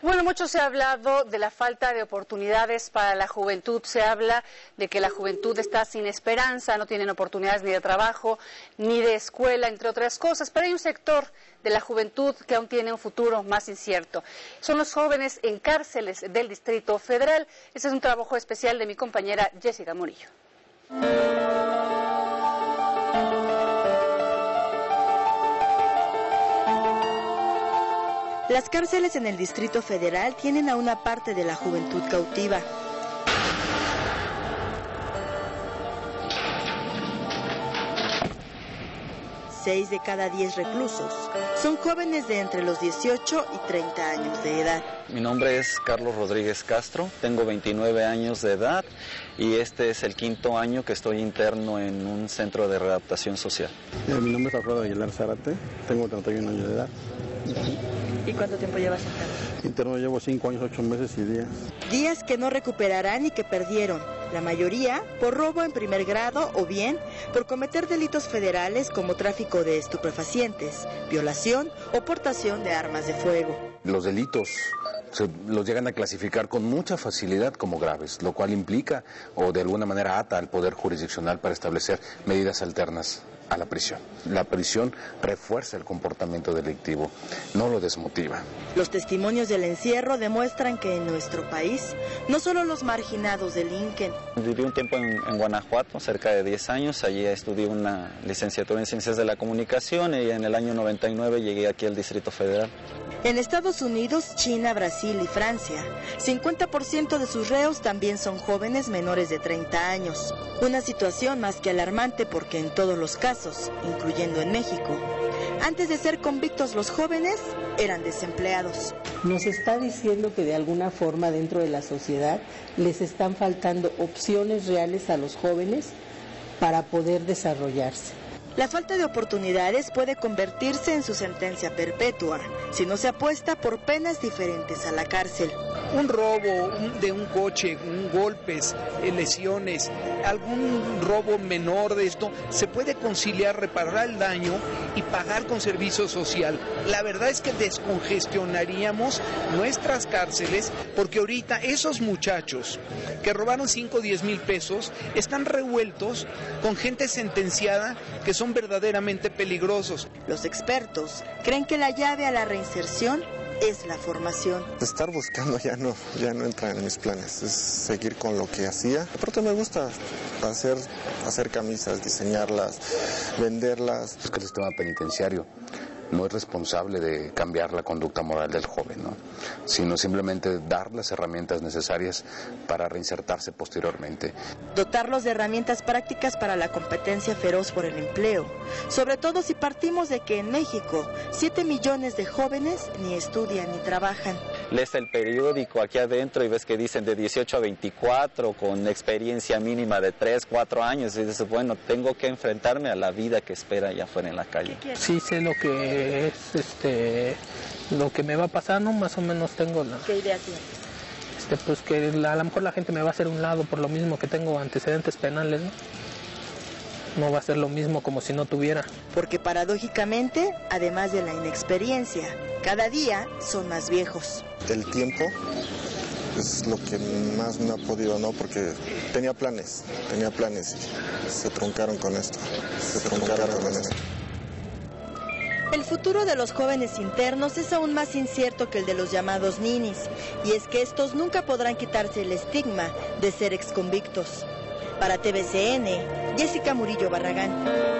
Bueno, mucho se ha hablado de la falta de oportunidades para la juventud. Se habla de que la juventud está sin esperanza, no tienen oportunidades ni de trabajo, ni de escuela, entre otras cosas. Pero hay un sector de la juventud que aún tiene un futuro más incierto. Son los jóvenes en cárceles del Distrito Federal. Este es un trabajo especial de mi compañera Jessica Murillo. Las cárceles en el Distrito Federal tienen a una parte de la juventud cautiva. Seis de cada 10 reclusos son jóvenes de entre los 18 y 30 años de edad. Mi nombre es Carlos Rodríguez Castro, tengo 29 años de edad y este es el 5º año que estoy interno en un centro de readaptación social. Mi nombre es Alfredo Aguilar Zárate, tengo 31 años de edad. ¿Y cuánto tiempo llevas interno? Interno llevo 5 años, 8 meses y días. Días que no recuperarán y que perdieron, la mayoría por robo en primer grado o bien por cometer delitos federales como tráfico de estupefacientes, violación o portación de armas de fuego. Los delitos los llegan a clasificar con mucha facilidad como graves, lo cual implica o de alguna manera ata al poder jurisdiccional para establecer medidas alternas a la prisión. La prisión refuerza el comportamiento delictivo, no lo desmotiva. Los testimonios del encierro demuestran que en nuestro país no solo los marginados delinquen. Viví un tiempo en Guanajuato, cerca de 10 años, allí estudié una licenciatura en Ciencias de la Comunicación y en el año 99 llegué aquí al Distrito Federal. En Estados Unidos, China, Brasil y Francia, 50% de sus reos también son jóvenes menores de 30 años. Una situación más que alarmante porque en todos los casos, incluyendo en México, antes de ser convictos los jóvenes eran desempleados. Nos está diciendo que de alguna forma dentro de la sociedad les están faltando opciones reales a los jóvenes para poder desarrollarse. La falta de oportunidades puede convertirse en su sentencia perpetua si no se apuesta por penas diferentes a la cárcel. Un robo de un coche, golpes, lesiones, algún robo menor de esto, se puede conciliar, reparar el daño y pagar con servicio social. La verdad es que descongestionaríamos nuestras cárceles porque ahorita esos muchachos que robaron 5 o 10 mil pesos están revueltos con gente sentenciada que son verdaderamente peligrosos. Los expertos creen que la llave a la reinserción es la formación. Estar buscando ya no entra en mis planes, es seguir con lo que hacía. Aparte me gusta hacer camisas, diseñarlas, venderlas. Es que el sistema penitenciario no es responsable de cambiar la conducta moral del joven, ¿no? Sino simplemente dar las herramientas necesarias para reinsertarse posteriormente. Dotarlos de herramientas prácticas para la competencia feroz por el empleo, sobre todo si partimos de que en México 7 millones de jóvenes ni estudian ni trabajan. Lees el periódico aquí adentro y ves que dicen de 18 a 24 con experiencia mínima de 3, 4 años y dices, bueno, tengo que enfrentarme a la vida que espera allá afuera en la calle. Sí sé lo que es lo que me va a pasar, ¿no? Más o menos tengo la... ¿Qué idea tienes? Pues que a lo mejor la gente me va a hacer un lado por lo mismo que tengo antecedentes penales, ¿no? No va a ser lo mismo como si no tuviera. Porque paradójicamente, además de la inexperiencia, cada día son más viejos. El tiempo es lo que más me ha podido, ¿no? Porque tenía planes y se truncaron con esto. El futuro de los jóvenes internos es aún más incierto que el de los llamados ninis, y es que estos nunca podrán quitarse el estigma de ser exconvictos. Para TVCN, Jessica Murillo Barragán.